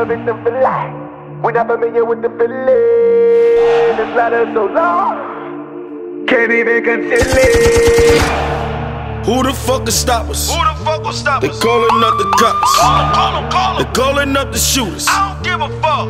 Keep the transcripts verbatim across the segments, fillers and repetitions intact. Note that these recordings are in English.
a victim for life. We're not familiar with the feeling. This ladder so long, can't even conceal it. Who the fuck can stop us? Who the fuck will stop They us? calling up the cops. Call 'em, call 'em, call 'em. They calling up the shooters. I don't give a fuck.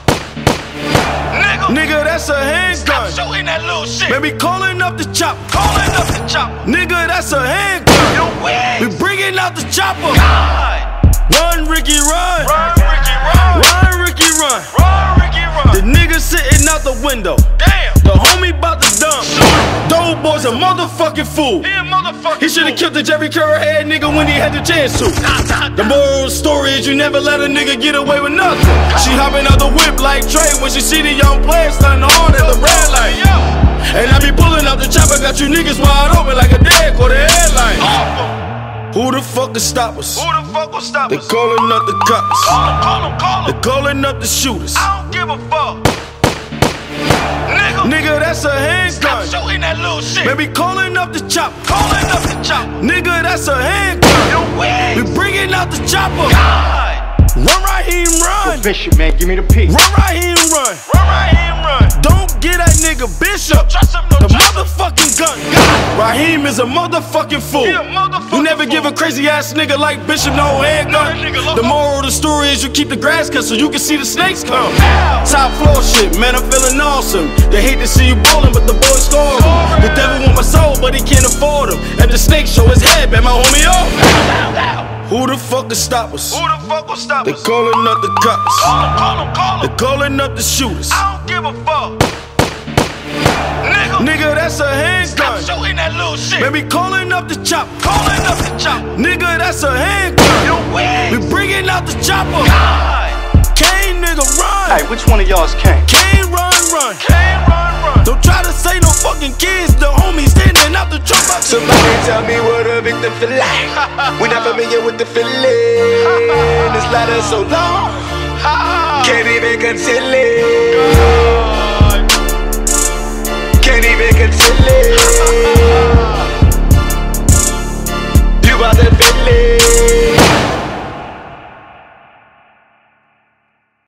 Nigga, Nigga, that's a handgun. stop shooting that little shit. Baby, calling up the chopper. Calling up the chopper. Nigga, that's a handgun. You We win. bringing out the chopper. God. Run, Ricky, run. Run, Ricky, run. Run, Ricky, run. Run, Ricky, The run. nigga sitting out the window. Damn. The homie bout to dump. Dope boy's a motherfucking fool. He a motherfucker. He should've killed the Jerry Curl head nigga when he had the chance to. The moral story is you never let a nigga get away with nothing. She hopping out the whip like Trey when she see the young players stunning hard at the red light. And I be pulling out the chopper, got you niggas wide open like a dead quarter headline. Who the fuck can stop us? Who the fuck will stop They us? calling up the cops. Call 'em, call 'em, call They 'em. calling up the shooters. I don't give a fuck. Nigga, Nigga, that's a stop handgun. shooting that little shit. Baby, calling up the chopper. Calling up the chopper. Nigga, that's a handgun. You We win. bringing out the chopper. God. Run, Raheem, run. Bishop, man, give me the piece. Run, Raheem, run. Run right here, run. Don't get that nigga Bishop. Trust him, no The trust him. motherfucking gun. Raheem is a motherfucking fool. He a motherfucking You never fool. give a crazy ass nigga like Bishop no handgun. that nigga loco. The moral of the story is you keep the grass cut so you can see the snakes come. Ow. Top floor shit, man, I'm feeling awesome. They hate to see you ballin', but the boys score 'em. Scoring. The devil want my soul, but he can't afford him. At the snake show his head, man, my homie off. Ow, ow. Who the fuck can stop us? Who the fuck will stop They us? calling up the cops. Call 'em, call 'em, call They 'em. calling up the shooters. I don't give a fuck. Nigga, Nigga, that's a stop handgun. shooting that little shit. Baby, calling up the chopper. Calling up the chopper. Nigga, that's a handgun. You We win. bringing out the chopper. God. Kane, nigga, run. Hey, which one of y'all's king? Kane, run, run. Can't run, run. Don't try to say no fucking kids. The homies standing out the truck. Somebody tell me what a victim for life. We're not familiar with the feeling. This ladder so long, can't even conceal it. Can't even conceal